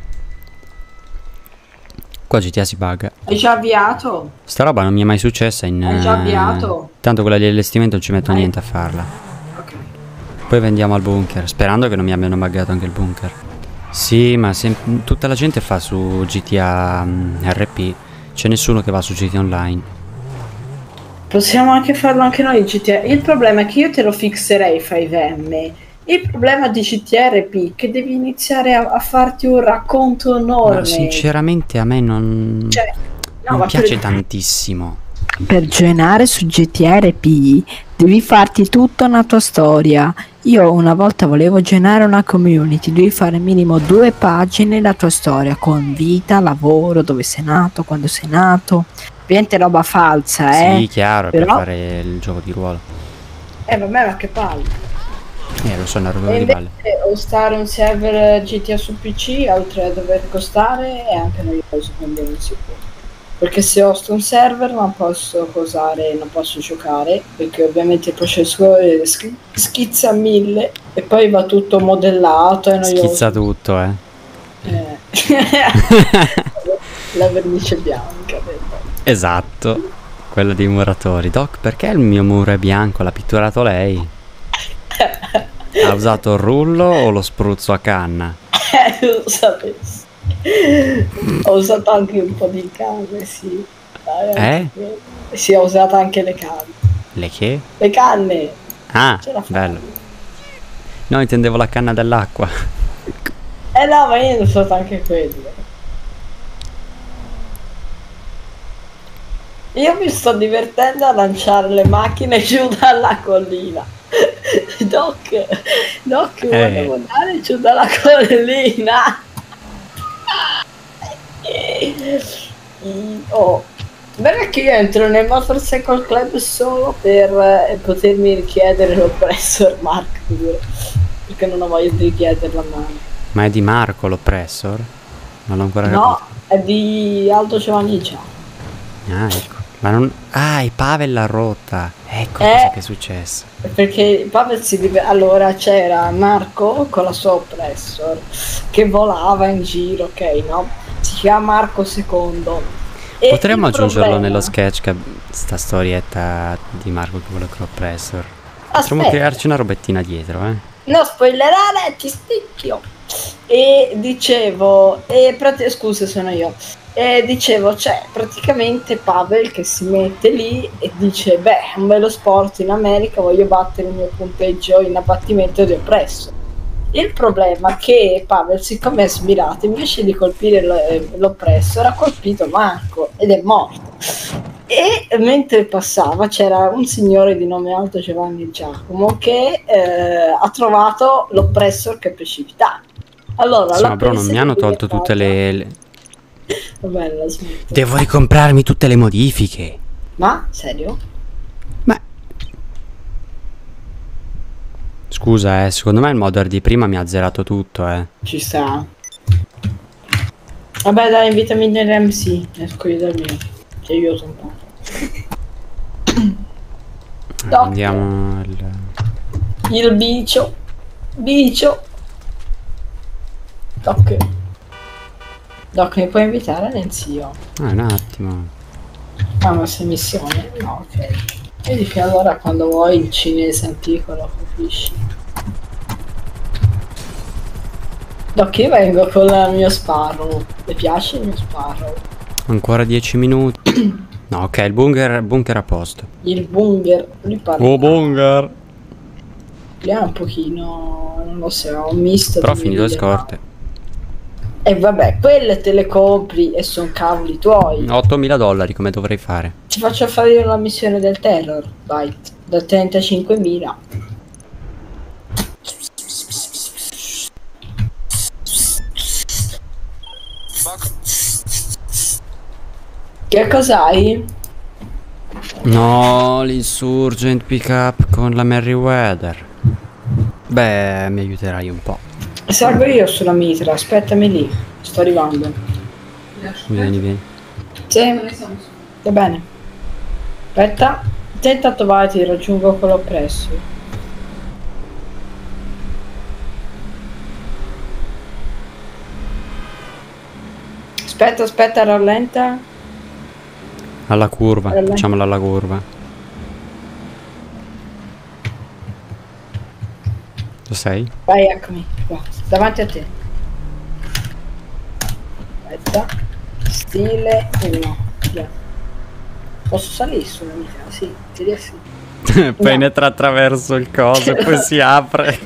Qua GTA si bugga. Hai già avviato? Sta roba non mi è mai successa in... Hai già avviato? Tanto quella di allestimento non ci metto niente a farla. Ok. Poi vendiamo al bunker, sperando che non mi abbiano buggato anche il bunker. Sì, ma tutta la gente fa su GTA RP. C'è nessuno che va su GTA Online. Possiamo anche farlo anche noi GTA. Il problema è che io te lo fixerei 5M. Il problema di GTA RP è che devi iniziare a farti un racconto enorme. Ma sinceramente a me non... non piace tantissimo. Per joinare su GTA RP devi farti tutta una tua storia. Io una volta volevo joinare una community, devi fare minimo 2 pagine la tua storia con vita, lavoro, dove sei nato, quando sei nato. Ovviamente roba falsa, Sì, chiaro, però... per fare il gioco di ruolo. Vabbè, ma che palle. Lo so, una roba di palle. O stare un server GTA su PC, oltre a dover costare, è anche noioso, quindi non si può. Perché se hosto un server non posso cosare, non posso giocare, perché ovviamente il processore schizza a 1000 e poi va tutto modellato, è noioso. Schizza tutto, La vernice bianca. Esatto, quella dei muratori. Doc, perché il mio muro è bianco? L'ha pitturato lei? Ha usato il rullo o lo spruzzo a canna? Lo sapessi. Ho usato anche un po' di canne, sì. Sì, ho usato anche le canne. Le che? Le canne. Ah, bello. No, intendevo la canna dell'acqua. No, ma io ho usato anche quelle. Io mi sto divertendo a lanciare le macchine giù dalla collina. Doc, volevo andare giù dalla collina. Bene che io entro nel Motorcycle Club solo per potermi richiedere l'Oppressor Mark II, perché non ho voglia di richiederla mai. Ma è di Marco l'Oppressor? Non l'ho ancora No, capito. è di Aldo Giovannicia. Ah, ecco. Ma non... Ah, il Pavel l'ha rotta. Ecco cosa che è successo. Perché Pavel allora c'era Marco con la sua oppressor che volava in giro, ok, no? Si chiama Marco II. E Potremmo il aggiungerlo problema- nello sketch, sta storietta di Marco che vuole Oppressor. Potremmo Aspetta, crearci una robettina dietro, eh. non spoilerare, ti sticchio. E dicevo, scusa, sono io. E dicevo, c'è praticamente Pavel che si mette lì e dice: beh, è un bello sport in America, voglio battere il mio punteggio in abbattimento di oppresso. Il problema è che Pavel, siccome è smirato, invece di colpire l'oppressore, ha colpito Marco ed è morto. E mentre passava c'era un signore di nome Aldo Giovanni Giacomo che ha trovato l'oppressor che precipitava. Allora, Insomma, la bro, non prese mi e hanno gli tolto tutte le... Vabbè, la smetto. Devo ricomprarmi tutte le modifiche. Ma? Serio? Ma... Scusa, secondo me il modder di prima mi ha azzerato tutto, Ci sta. Vabbè, dai, invitami nell'MC. Esco io dal mio. Ti aiuto un po'. Doc. Andiamo Il bicio. Doc. Doc, mi puoi invitare nel zio? un attimo. Ah, ma sei missione? No, ok. Vedi che allora quando vuoi il cinese antico lo capisci. Doc, io vengo con il mio Sparrow. Le piace il mio Sparrow? Ancora 10 minuti. No, ok, il bunker a posto. Il Bunger. Lui parla. Oh, bunker! Lì è un pochino, non lo so, un misto. Però ho di finito le mille, scorte. no? E vabbè, quelle te le compri e sono cavoli tuoi. $8.000, come dovrei fare? Ti faccio fare io la missione del terror, Byte, da 35.000. Che cos'hai? No, l'insurgent pick up con la Merryweather. Beh, mi aiuterai un po'. Salgo io sulla mitra, aspettami lì, sto arrivando. Vieni. Sì, va bene. Aspetta, te intanto vai, ti raggiungo quello presso. Aspetta, rallenta. Alla curva, facciamola alla curva. Lo sei? Vai, eccomi qua, davanti a te. Aspetta, stile 1. Via. Posso salire sulla mitra? Sì, ti riesci. Penetra attraverso il coso e poi si apre.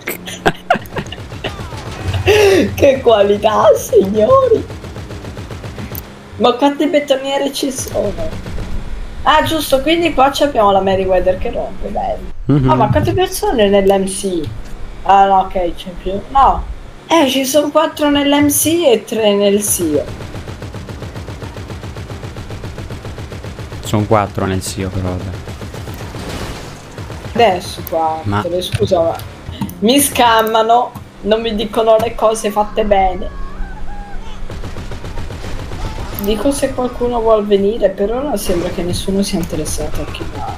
Che qualità, signori! Ma quante betoniere ci sono? Ah, giusto, quindi qua abbiamo la Merryweather che rompe, bello. Ah, ma quante persone nell'MC? Ah, no, ok, c'è più. No, ci sono 4 nell'MC e 3 nel SIO. Sono 4 nel SIO, però vabbè. Adesso qua, Ma- scusa, ma mi scammano, non mi dicono le cose fatte bene. Dico se qualcuno vuol venire, per ora sembra che nessuno sia interessato a chi va.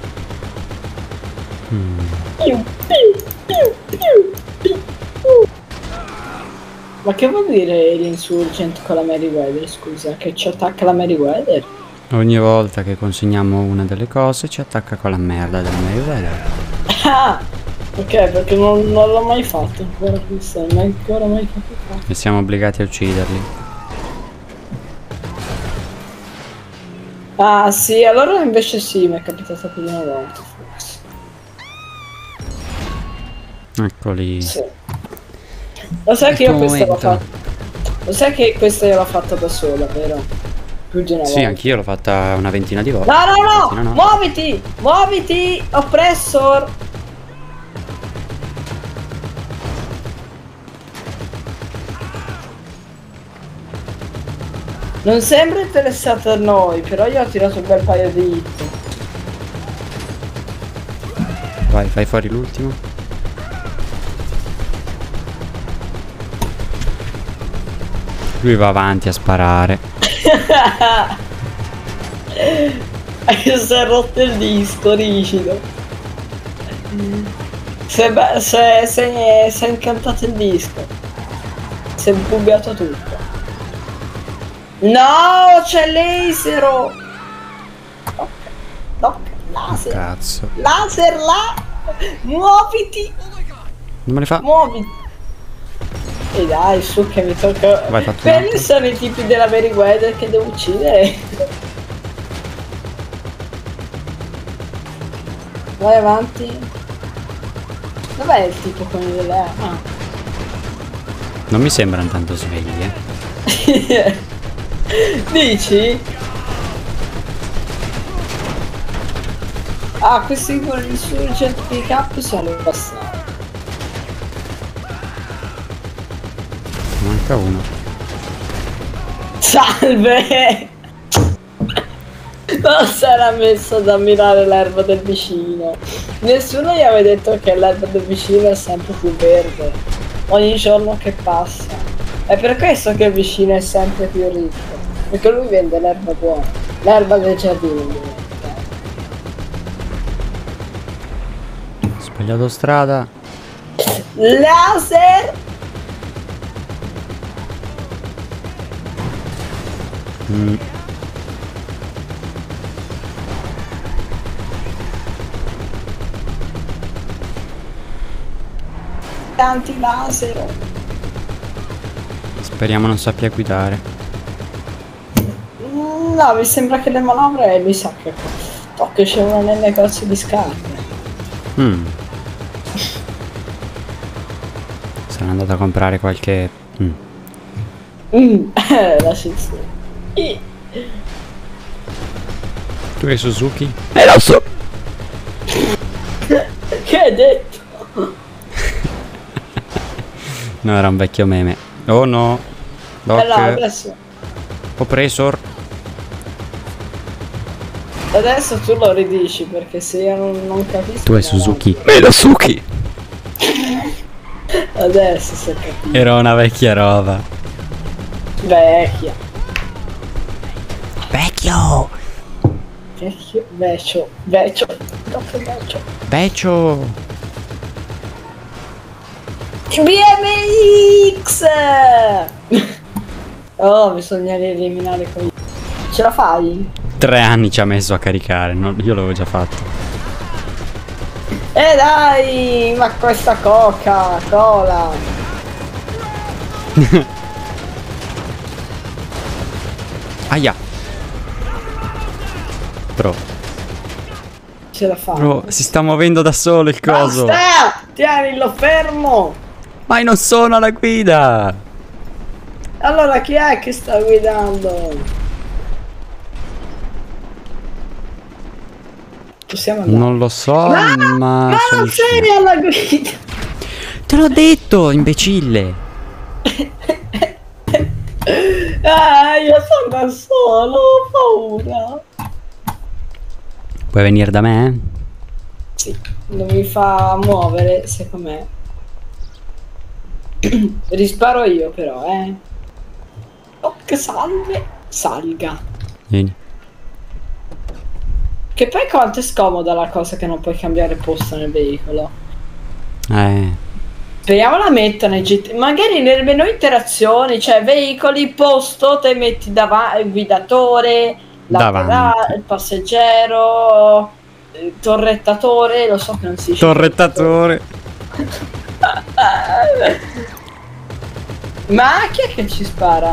Ma che vuol dire l'insurgent con la Merryweather, scusa? Che ci attacca la Merryweather? Ogni volta che consegniamo una delle cose ci attacca con la merda della Merryweather. Ah! Ok, perché non l'ho mai fatto ancora questo, non è ancora mai capitato. E siamo obbligati a ucciderli. Ah sì, allora invece sì, mi è capitato più di una volta forse. Eccoli. Sì. Lo sai che io questa l'ho fatta. Lo sai che questa io l'ho fatta da sola, vero? Più di una volta. Sì, anch'io l'ho fatta una ventina di volte. No! Muoviti! Muoviti! Oppressor! Non sembra interessato a noi, però io ho tirato un bel paio di hit. Vai, fai fuori l'ultimo. Lui va avanti a sparare. Si è rotto il disco rigido. Si è incantato il disco. Si è buggato tutto. No, c'è l'Asero. No, laser. Cazzo. Laser là. Muoviti. Non me ne fa. Muoviti. E dai, su che mi tocca. Vai, fatto Quelli un sono i tipi della Meriwether che devo uccidere. Vai avanti. Dov'è il tipo con le... Ah. Non mi sembrano tanto svegli, eh. Dici? Ah, questi con l'insurgent pick up sono passati. Manca uno. Salve! Non si era messo ad ammirare l'erba del vicino. Nessuno gli aveva detto che l'erba del vicino è sempre più verde. Ogni giorno che passa. È per questo che il vicino è sempre più ricco. Perché lui vende l'erba buona. L'erba del giardino. Sbagliato strada. Laser! Tanti laser. Speriamo non sappia guidare. No, mi sembra che le manovre lui sa che... Oh, che c'è uno nel negozio di scarpe. Sarà andato a comprare qualche... Lasci stare. Tu hai Suzuki? Lo so. Che hai detto? No, era un vecchio meme. Oh no. Doc. No, adesso Oppressor. tu lo ridici perché se io non capisco. Tu hai Suzuki. Suzuki. Adesso si è capito. Era una vecchia roba. Vecchia. Vecchio. Vecchio. Troppo vecchio. Vecchio. BMX! Oh, bisogna eliminare qui. Ce la fai? 3 anni ci ha messo a caricare. Io l'avevo già fatto. Dai! Ma questa Coca-Cola! Aia. Bro. Ce la fai? Bro, si sta muovendo da solo il coso. Basta! Tienilo fermo! Ma io non sono alla guida. Allora chi è che sta guidando? Possiamo andare? Non lo so, ma sono non sei uscito. alla guida! Te l'ho detto, imbecille. Io sono da solo, ho paura. Puoi venire da me? Sì, non mi fa muovere, secondo me. Risparo io però, Oh, che salga. Vieni. Che poi quanto è scomoda la cosa che non puoi cambiare posto nel veicolo. Speriamo la mettano in GT. Magari nel menu interazioni, cioè veicoli, posto, te metti davanti il guidatore, il passeggero, il torrettatore, lo so che non si dice. Torrettatore. Ma chi è che ci spara?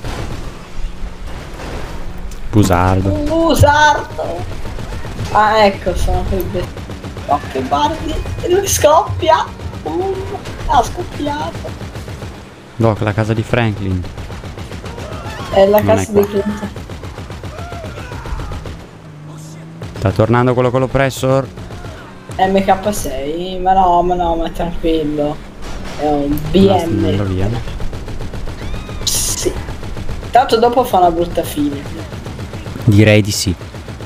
Busardo. Busardo. Ah, ecco, sono quei oh, che guardi, lui scoppia. Ha scoppiato. Doc, la casa di Franklin. È la Non casa è qua. di Clinton. Sta tornando quello con l'oppressor. MK6, ma no, ma tranquillo. È un Sta andando BM. via. Sì. Tanto dopo fa una brutta fine. Direi di sì.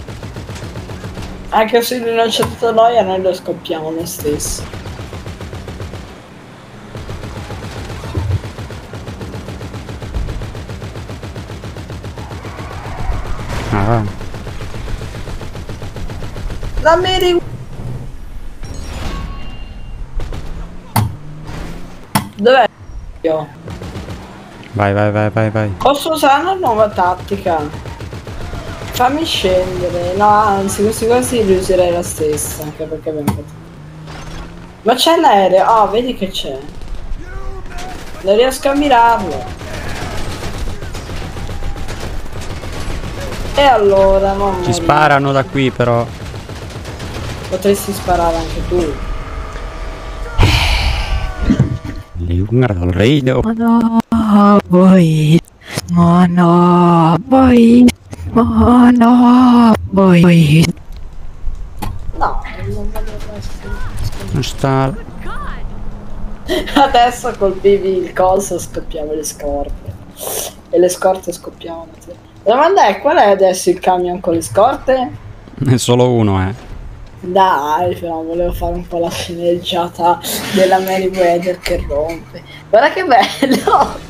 Anche se lui non c'è tutta noia, noi lo scoppiamo lo stesso. Ah, Dammi di... Dov'è? Io? vai, vai, vai, vai, vai. Posso usare una nuova tattica? Fammi scendere. No, anzi, questi riuserei la stessa, anche perché abbiamo fatto... Ma c'è l'aereo? Ah, vedi che c'è. Non riesco a mirarlo. E allora, mamma Ci mia. sparano da qui però. Potresti sparare anche tu. Guarda il radio. Oh no, boy. Oh no, boy. Oh no, boy. No, non voglio essere... Non sta. Adesso colpivi il coso, scoppiamo le scorte. E le scorte scoppiavano. La domanda è, qual è adesso il camion con le scorte? È solo uno, Dai, però volevo fare un po' la sceneggiata della Meriwether che rompe. Guarda che bello!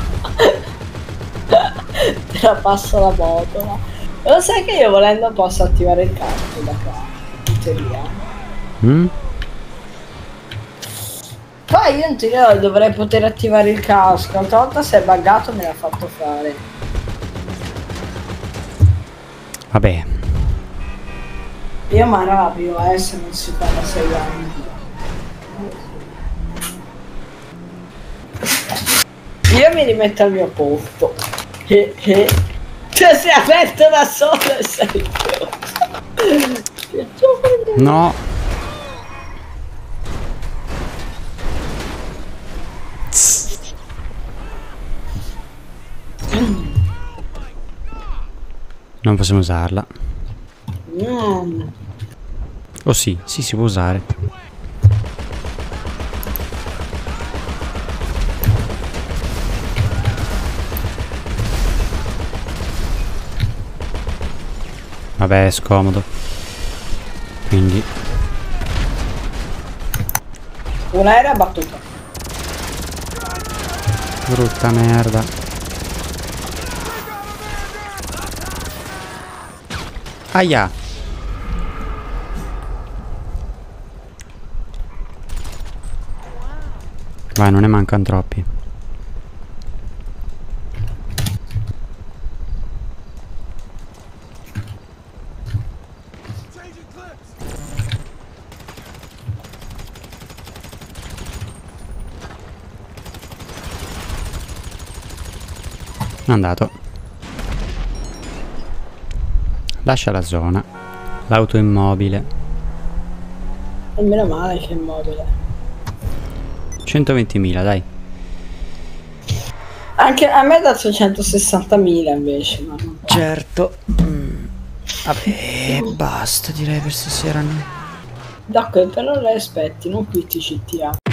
Te la passo la botola. Lo sai che io volendo posso attivare il casco da qua, in teoria. Mm? Poi io in teoria dovrei poter attivare il casco. L'altra volta si è buggato e me l'ha fatto fare. Vabbè. Io mi arrabbio, se non si fa da 6 anni. Io mi rimetto al mio posto. Cioè si è aperto da solo e sei No. Non possiamo usarla. Oh sì, sì, si può usare. Vabbè, è scomodo. Quindi un'aerea battuta. brutta merda. Aia. Vai, non ne mancano troppi. È andato. Lascia la zona. L'auto immobile. E meno male che è immobile. 120.000, dai. Anche a me ha dato 160.000 invece, ma non... Certo. Vabbè, basta direi per stasera. No? D'accordo, però le aspetti, non qui ti CTA.